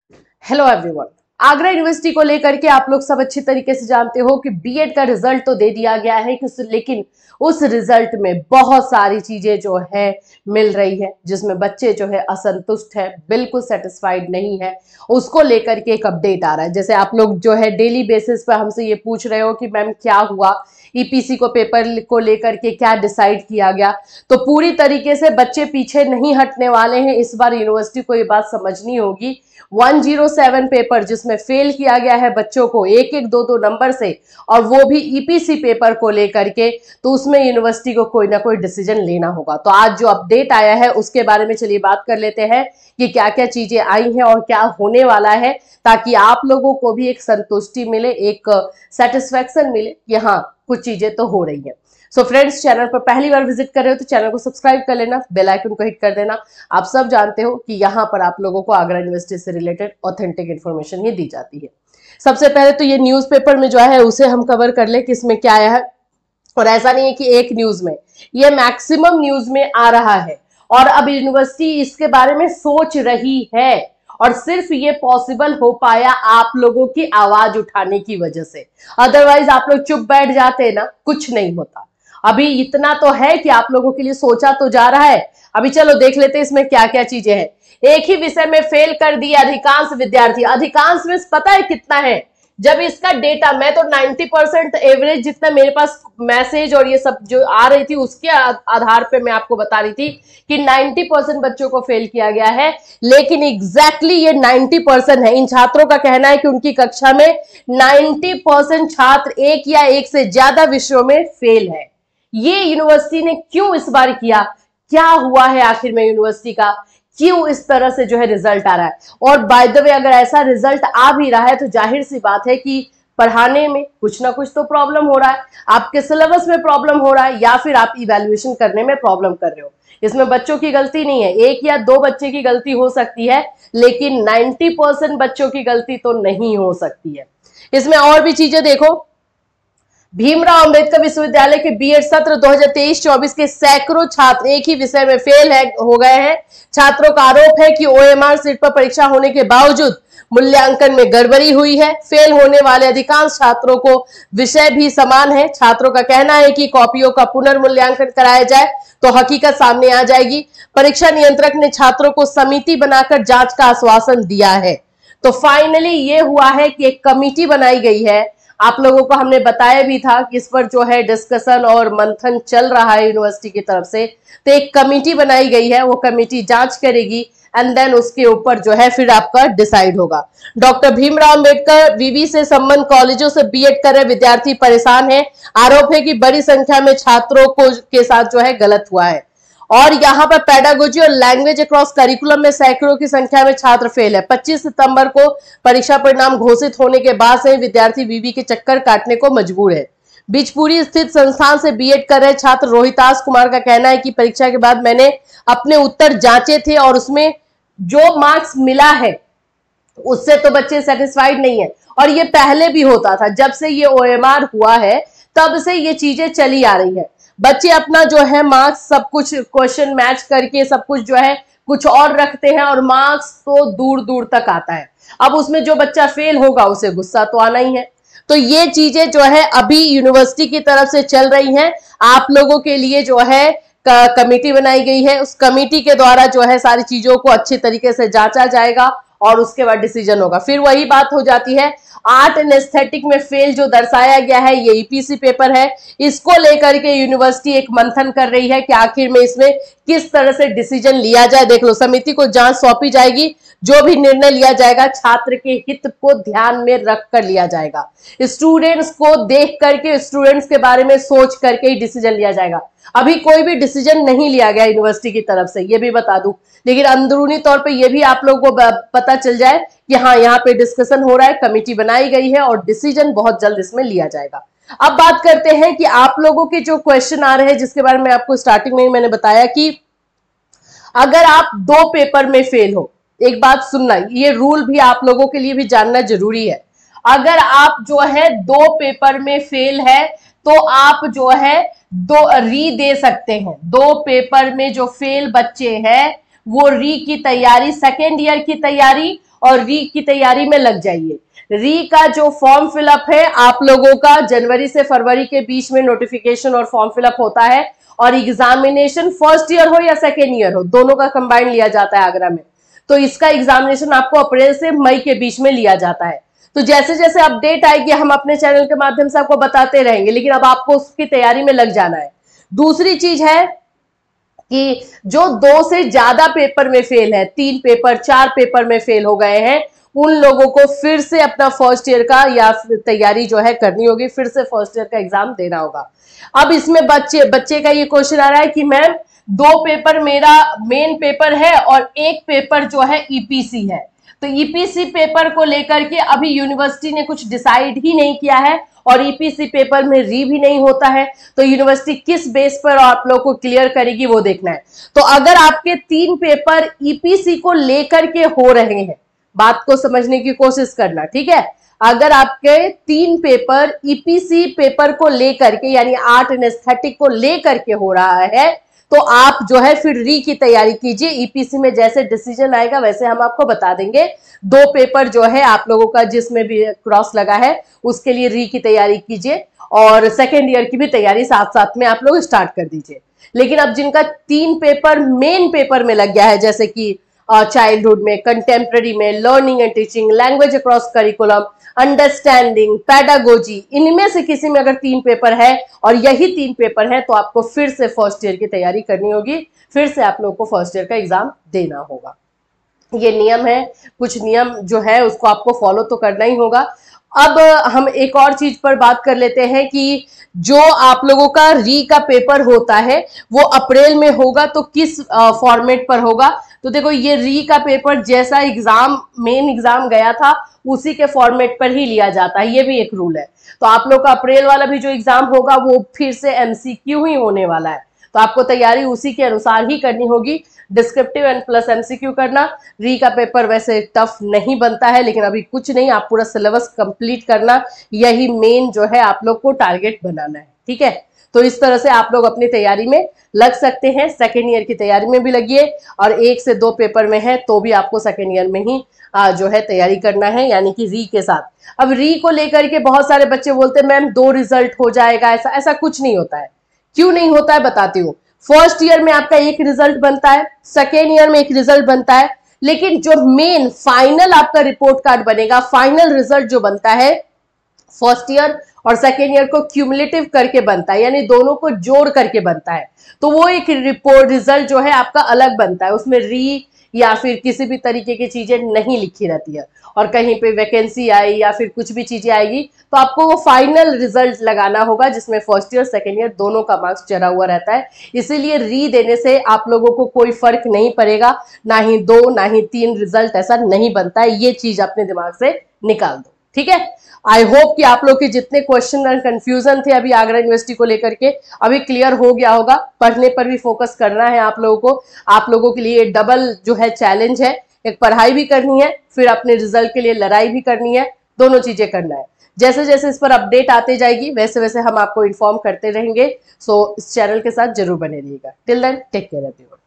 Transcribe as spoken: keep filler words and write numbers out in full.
Hello everyone. Agra university को लेकर के आप लोग सब अच्छी तरीके से जानते हो कि बीएड का रिजल्ट तो दे दिया गया है कि लेकिन उस रिजल्ट में बहुत सारी चीजें जो है मिल रही है, जिसमें बच्चे जो है असंतुष्ट है, बिल्कुल सेटिस्फाइड नहीं है। उसको लेकर के एक अपडेट आ रहा है। जैसे आप लोग जो है डेली बेसिस पर हमसे ये पूछ रहे हो कि मैम क्या हुआ, ईपीसी को पेपर को लेकर के क्या डिसाइड किया गया, तो पूरी तरीके से बच्चे पीछे नहीं हटने वाले हैं। इस बार यूनिवर्सिटी को ये बात समझनी होगी। एक सौ सात पेपर जिसमें फेल किया गया है बच्चों को एक एक दो दो नंबर से, और वो भी ईपीसी पेपर को लेकर के, तो उसमें यूनिवर्सिटी को कोई ना कोई डिसीजन लेना होगा। तो आज जो अपडेट आया है उसके बारे में चलिए बात कर लेते हैं कि क्या क्या चीजें आई हैं और क्या होने वाला है, ताकि आप लोगों को भी एक संतुष्टि मिले, एक सेटिस्फेक्शन मिले कि हाँ कुछ चीजें तो हो रही है। सो फ्रेंड्स, चैनल पर पहली बार विजिट कर रहे हो तो चैनल को सब्सक्राइब कर लेना, बेल आइकन को हिट कर देना। आप सब जानते हो कि यहाँ पर आप लोगों को आगरा यूनिवर्सिटी से रिलेटेड ऑथेंटिक इन्फॉर्मेशन ही दी जाती है। सबसे पहले तो ये न्यूज़पेपर में जो है उसे हम कवर कर ले कि इसमें क्या आया है। और ऐसा नहीं है कि एक न्यूज में, ये मैक्सिमम न्यूज में आ रहा है और अब यूनिवर्सिटी इसके बारे में सोच रही है। और सिर्फ ये पॉसिबल हो पाया आप लोगों की आवाज उठाने की वजह से, अदरवाइज आप लोग चुप बैठ जाते ना, कुछ नहीं होता। अभी इतना तो है कि आप लोगों के लिए सोचा तो जा रहा है। अभी चलो देख लेते हैं इसमें क्या क्या चीजें हैं। एक ही विषय में फेल कर दिए अधिकांश विद्यार्थी। अधिकांश में पता है कितना है? जब इसका डेटा, मैं तो नब्बे परसेंट एवरेज जितना मेरे पास मैसेज और ये सब जो आ रही थी उसके आधार पे मैं आपको बता रही थी कि नब्बे परसेंट बच्चों को फेल किया गया है। लेकिन एग्जैक्टली ये नब्बे परसेंट है। इन छात्रों का कहना है कि उनकी कक्षा में नब्बे परसेंट छात्र एक या एक से ज्यादा विषयों में फेल है। ये यूनिवर्सिटी ने क्यों इस बार किया? क्या हुआ है आखिर में यूनिवर्सिटी का? क्यों इस तरह से जो है रिजल्ट आ रहा है? और बाय द वे अगर ऐसा रिजल्ट आ भी रहा है तो जाहिर सी बात है कि पढ़ाने में कुछ ना कुछ तो प्रॉब्लम हो रहा है। आपके सिलेबस में प्रॉब्लम हो रहा है या फिर आप इवैल्यूएशन करने में प्रॉब्लम कर रहे हो। इसमें बच्चों की गलती नहीं है, एक या दो बच्चे की गलती हो सकती है, लेकिन नब्बे परसेंट बच्चों की गलती तो नहीं हो सकती है। इसमें और भी चीजें देखो। भीमराव अंबेडकर विश्वविद्यालय के बीएड सत्र दो हज़ार तेईस चौबीस के सैकड़ों छात्र एक ही विषय में फेल है हो गए हैं। छात्रों का आरोप है कि ओएमआर सीट पर परीक्षा होने के बावजूद मूल्यांकन में गड़बड़ी हुई है। फेल होने वाले अधिकांश छात्रों को विषय भी समान है। छात्रों का कहना है कि कॉपियों का पुनर्मूल्यांकन कराया जाए तो हकीकत सामने आ जाएगी। परीक्षा नियंत्रक ने छात्रों को समिति बनाकर जांच का आश्वासन दिया है। तो फाइनली ये हुआ है कि एक कमिटी बनाई गई है। आप लोगों को हमने बताया भी था कि इस पर जो है डिस्कशन और मंथन चल रहा है यूनिवर्सिटी की तरफ से। तो एक कमेटी बनाई गई है, वो कमेटी जांच करेगी एंड देन उसके ऊपर जो है फिर आपका डिसाइड होगा। डॉक्टर भीमराव अंबेडकर विवि से संबंध कॉलेजों से बीएड कर रहे विद्यार्थी परेशान हैं। आरोप है कि बड़ी संख्या में छात्रों को के साथ जो है गलत हुआ है। और यहाँ पर पेडागोजी और लैंग्वेज अक्रॉस करिकुलम में सैकड़ों की संख्या में छात्र फेल है। पच्चीस सितंबर को परीक्षा परिणाम घोषित होने के बाद से विद्यार्थी विवि के चक्कर काटने को मजबूर है। बिचपुरी स्थित संस्थान से बीएड कर रहे छात्र रोहितास कुमार का कहना है कि परीक्षा के बाद मैंने अपने उत्तर जांचे थे और उसमें जो मार्क्स मिला है उससे तो बच्चे सेटिस्फाइड नहीं है। और ये पहले भी होता था, जब से ये ओएमआर हुआ है तब से ये चीजें चली आ रही है। बच्चे अपना जो है मार्क्स सब कुछ क्वेश्चन मैच करके सब कुछ जो है कुछ और रखते हैं और मार्क्स तो दूर दूर तक आता है। अब उसमें जो बच्चा फेल होगा उसे गुस्सा तो आना ही है। तो ये चीजें जो है अभी यूनिवर्सिटी की तरफ से चल रही हैं। आप लोगों के लिए जो है कमेटी बनाई गई है, उस कमेटी के द्वारा जो है सारी चीजों को अच्छी तरीके से जांचा जाएगा और उसके बाद डिसीजन होगा। फिर वही बात हो जाती है, आर्ट एंड एस्थेटिक में फेल जो दर्शाया गया है, ये ईपीसी पेपर है, इसको लेकर के यूनिवर्सिटी एक मंथन कर रही है कि आखिर में इसमें किस तरह से डिसीजन लिया जाए। देख लो, समिति को जांच सौंपी जाएगी, जो भी निर्णय लिया जाएगा छात्र के हित को ध्यान में रख कर लिया जाएगा। स्टूडेंट्स को देख करके, स्टूडेंट्स के बारे में सोच करके ही डिसीजन लिया जाएगा। अभी कोई भी डिसीजन नहीं लिया गया यूनिवर्सिटी की तरफ से, ये भी बता दूं, लेकिन अंदरूनी तौर पे ये भी आप लोगों को पता चल जाए कि हाँ यहाँ पे डिस्कशन हो रहा है, कमेटी बनाई गई है और डिसीजन बहुत जल्द इसमें लिया जाएगा। अब बात करते हैं कि आप लोगों के जो क्वेश्चन आ रहे हैं, जिसके बारे में आपको स्टार्टिंग में ही मैंने बताया कि अगर आप दो पेपर में फेल हो, एक बात सुनना, ये रूल भी आप लोगों के लिए भी जानना जरूरी है। अगर आप जो है दो पेपर में फेल है तो आप जो है दो री दे सकते हैं। दो पेपर में जो फेल बच्चे हैं वो री की तैयारी, सेकेंड ईयर की तैयारी और री की तैयारी में लग जाइए। री का जो फॉर्म फिलअप है आप लोगों का जनवरी से फरवरी के बीच में नोटिफिकेशन और फॉर्म फिलअप होता है, और एग्जामिनेशन फर्स्ट ईयर हो या सेकेंड ईयर हो, दोनों का कंबाइंड लिया जाता है आगरा में। तो इसका एग्जामिनेशन आपको अप्रैल से मई के बीच में लिया जाता है। तो जैसे जैसे अपडेट आएगी हम अपने चैनल के माध्यम से आपको बताते रहेंगे, लेकिन अब आपको उसकी तैयारी में लग जाना है। दूसरी चीज है कि जो दो से ज्यादा पेपर में फेल है, तीन पेपर चार पेपर में फेल हो गए हैं, उन लोगों को फिर से अपना फर्स्ट ईयर का या तैयारी जो है करनी होगी, फिर से फर्स्ट ईयर का एग्जाम देना होगा। अब इसमें बच्चे बच्चे का ये क्वेश्चन आ रहा है कि मैम दो पेपर मेरा मेन पेपर है और एक पेपर जो है ईपीसी है, तो ईपीसी पेपर को लेकर के अभी यूनिवर्सिटी ने कुछ डिसाइड ही नहीं किया है, और ईपीसी पेपर में री भी नहीं होता है, तो यूनिवर्सिटी किस बेस पर आप लोग को क्लियर करेगी वो देखना है। तो अगर आपके तीन पेपर ईपीसी को लेकर के हो रहे हैं, बात को समझने की कोशिश करना, ठीक है। अगर आपके तीन पेपर ईपीसी पेपर को लेकर के यानी आर्ट एंड एस्थेटिक को लेकर के हो रहा है, तो आप जो है फिर री की तैयारी कीजिए। ईपीसी में जैसे डिसीजन आएगा वैसे हम आपको बता देंगे। दो पेपर जो है आप लोगों का जिसमें भी क्रॉस लगा है उसके लिए री की तैयारी कीजिए, और सेकेंड ईयर की भी तैयारी साथ साथ में आप लोग स्टार्ट कर दीजिए। लेकिन अब जिनका तीन पेपर मेन पेपर में लग गया है, जैसे कि चाइल्डहुड में, कंटेम्प्रेरी में, learning and teaching, language across curriculum, understanding, pedagogy, इनमें से किसी में अगर तीन पेपर है और यही तीन पेपर है, तो आपको फिर से फर्स्ट ईयर की तैयारी करनी होगी, फिर से आप लोग को फर्स्ट ईयर का एग्जाम देना होगा। ये नियम है, कुछ नियम जो है उसको आपको फॉलो तो करना ही होगा। अब हम एक और चीज पर बात कर लेते हैं कि जो आप लोगों का री का पेपर होता है वो अप्रैल में होगा, तो किस फॉर्मेट पर होगा। तो देखो ये री का पेपर जैसा एग्जाम मेन एग्जाम गया था उसी के फॉर्मेट पर ही लिया जाता है, ये भी एक रूल है। तो आप लोग का अप्रैल वाला भी जो एग्जाम होगा वो फिर से एमसीक्यू ही होने वाला है, तो आपको तैयारी उसी के अनुसार ही करनी होगी। डिस्क्रिप्टिव एंड प्लस एमसीक्यू करना। री का पेपर वैसे टफ नहीं बनता है, लेकिन अभी कुछ नहीं, आप पूरा सिलेबस कंप्लीट करना, यही मेन जो है आप लोग को टारगेट बनाना है, ठीक है। तो इस तरह से आप लोग अपनी तैयारी में लग सकते हैं। सेकेंड ईयर की तैयारी में भी लगिए, और एक से दो पेपर में है तो भी आपको सेकेंड ईयर में ही आ, जो है तैयारी करना है, यानी कि री के साथ। अब री को लेकर के बहुत सारे बच्चे बोलते हैं मैम दो रिजल्ट हो जाएगा, ऐसा ऐसा कुछ नहीं होता है। क्यों नहीं होता है बताती हूँ। फर्स्ट ईयर में आपका एक रिजल्ट बनता है, सेकेंड ईयर में एक रिजल्ट बनता है, लेकिन जो मेन फाइनल आपका रिपोर्ट कार्ड बनेगा, फाइनल रिजल्ट जो बनता है फर्स्ट ईयर और सेकेंड ईयर को क्यूमुलेटिव करके बनता है, यानी दोनों को जोड़ करके बनता है। तो वो एक रिपोर्ट रिजल्ट जो है आपका अलग बनता है, उसमें री या फिर किसी भी तरीके की चीजें नहीं लिखी रहती है, और कहीं पे वैकेंसी आई या फिर कुछ भी चीजें आएगी तो आपको वो फाइनल रिजल्ट लगाना होगा, जिसमें फर्स्ट ईयर सेकेंड ईयर दोनों का मार्क्स चढ़ा हुआ रहता है। इसीलिए री देने से आप लोगों को कोई फर्क नहीं पड़ेगा, ना ही दो ना ही तीन रिजल्ट ऐसा नहीं बनता है, ये चीज अपने दिमाग से निकाल दो, ठीक है। आई होप कि आप लोग के जितने क्वेश्चन और कंफ्यूजन थे अभी आगरा यूनिवर्सिटी को लेकर के अभी क्लियर हो गया होगा। पढ़ने पर भी फोकस करना है आप लोगों को। आप लोगों के लिए डबल जो है चैलेंज है, एक पढ़ाई भी करनी है, फिर अपने रिजल्ट के लिए लड़ाई भी करनी है, दोनों चीजें करना है। जैसे जैसे इस पर अपडेट आते जाएगी वैसे वैसे हम आपको इन्फॉर्म करते रहेंगे। सो इस चैनल के साथ जरूर बने रहिएगा। Till then take care everyone.